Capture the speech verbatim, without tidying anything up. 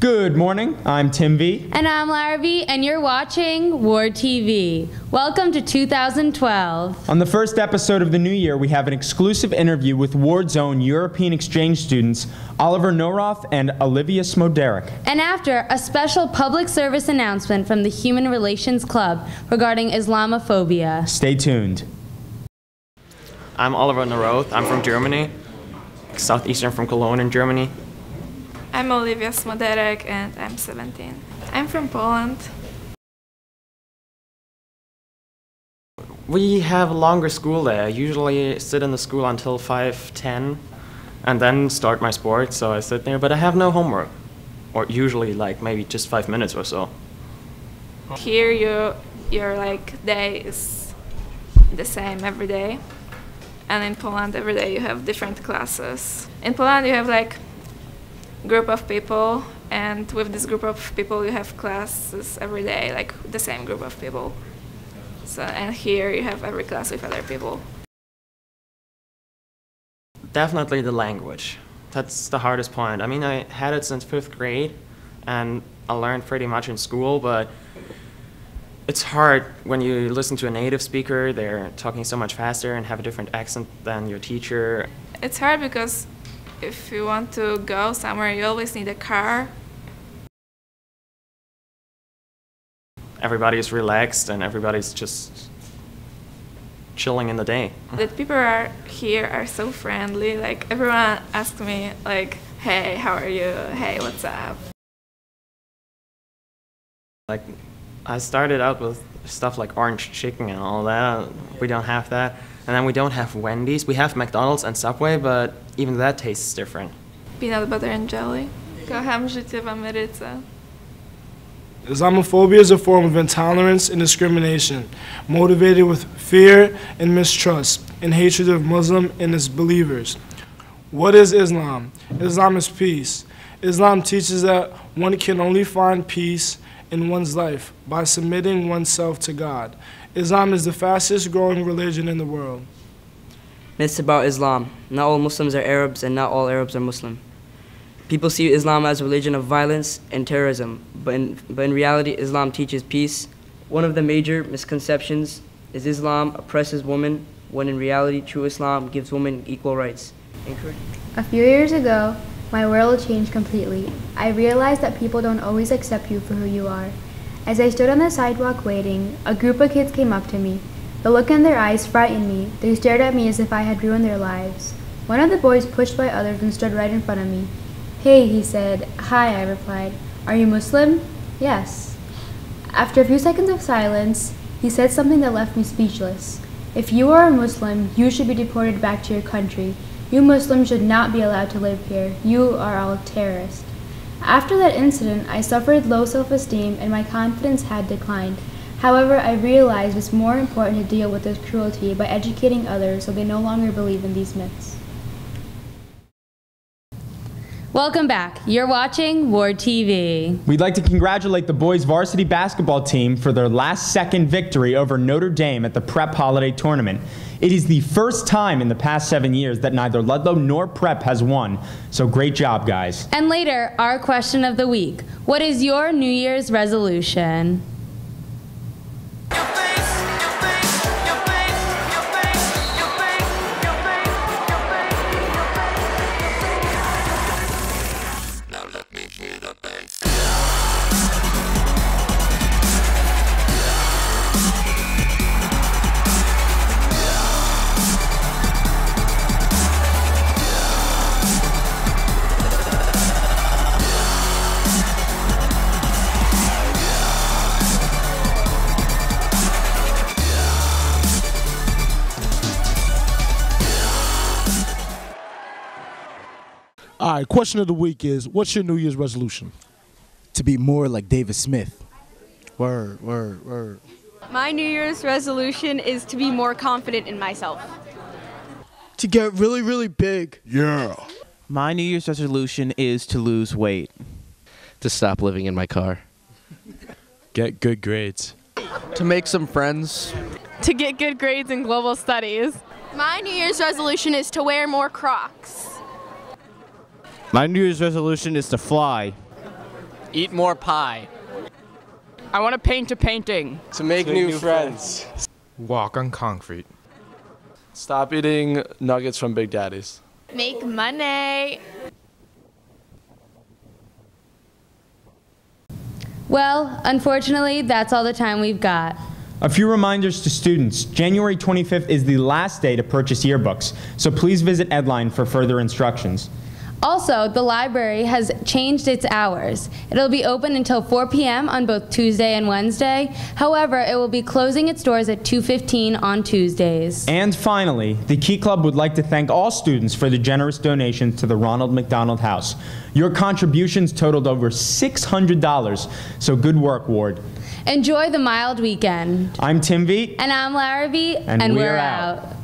Good morning, I'm Tim V. And I'm Lara V, and you're watching Ward T V. Welcome to two thousand twelve. On the first episode of the new year, we have an exclusive interview with Ward's own European exchange students, Oliver Noroth and Olivia Smoderick. And after, a special public service announcement from the Human Relations Club regarding Islamophobia. Stay tuned. I'm Oliver Noroth. I'm from Germany, southeastern from Cologne in Germany. I'm Olivia Smoderick and I'm seventeen. I'm from Poland. We have a longer school there. I usually sit in the school until five ten and then start my sport, so I sit there, but I have no homework. Or usually like maybe just five minutes or so. Here you, your like day is the same every day. And in Poland every day you have different classes. In Poland you have like group of people, and with this group of people you have classes every day, like the same group of people. So, and here you have every class with other people. Definitely the language. That's the hardest point. I mean, I had it since fifth grade, and I learned pretty much in school, but it's hard when you listen to a native speaker. They're talking so much faster and have a different accent than your teacher. It's hard because if you want to go somewhere, you always need a car. Everybody's relaxed and everybody's just chilling in the day. The people are here are so friendly. Like everyone asks me like, hey, how are you? Hey, what's up? Like, I started out with stuff like orange chicken and all that. We don't have that. And then we don't have Wendy's. We have McDonald's and Subway, but even that tastes different. Peanut butter and jelly. Kocham życie w Ameryce. Islamophobia is a form of intolerance and discrimination, motivated with fear and mistrust and hatred of Muslim and its believers. What is Islam? Islam is peace. Islam teaches that one can only find peace in one's life by submitting oneself to God. Islam is the fastest growing religion in the world. Myths about Islam. Not all Muslims are Arabs and not all Arabs are Muslim. People see Islam as a religion of violence and terrorism, but in, but in reality Islam teaches peace. One of the major misconceptions is Islam oppresses women, when in reality true Islam gives women equal rights. Incorrect. A few years ago, my world changed completely. I realized that people don't always accept you for who you are. As I stood on the sidewalk waiting, a group of kids came up to me. The look in their eyes frightened me. They stared at me as if I had ruined their lives. One of the boys pushed by others and stood right in front of me. Hey, he said. Hi, I replied. Are you Muslim? Yes. After a few seconds of silence, he said something that left me speechless. If you are a Muslim, you should be deported back to your country. You Muslims should not be allowed to live here. You are all terrorists. After that incident, I suffered low self-esteem and my confidence had declined. However, I realized it's more important to deal with this cruelty by educating others so they no longer believe in these myths. Welcome back. You're watching Ward T V. We'd like to congratulate the boys varsity basketball team for their last second victory over Notre Dame at the Prep Holiday Tournament. It is the first time in the past seven years that neither Ludlow nor Prep has won, so great job, guys. And later, our question of the week. What is your New Year's resolution? All right, question of the week is, what's your New Year's resolution? To be more like David Smith. Word, word, word. My New Year's resolution is to be more confident in myself. To get really, really big. Yeah. My New Year's resolution is to lose weight. To stop living in my car. Get good grades. To make some friends. To get good grades in global studies. My New Year's resolution is to wear more Crocs. My New Year's resolution is to fly. Eat more pie. I want to paint a painting. To make, To make new, new friends. Walk on concrete. Stop eating nuggets from Big Daddy's. Make money. Well, unfortunately, that's all the time we've got. A few reminders to students. January twenty-fifth is the last day to purchase yearbooks, so please visit Edline for further instructions. Also, the library has changed its hours. It'll be open until four p m on both Tuesday and Wednesday. However, it will be closing its doors at two fifteen on Tuesdays. And finally, the Key Club would like to thank all students for the generous donations to the Ronald McDonald House. Your contributions totaled over six hundred dollars, so good work, Ward. Enjoy the mild weekend. I'm Tim Veet. And I'm Lara Veet, And and we're we're out. out.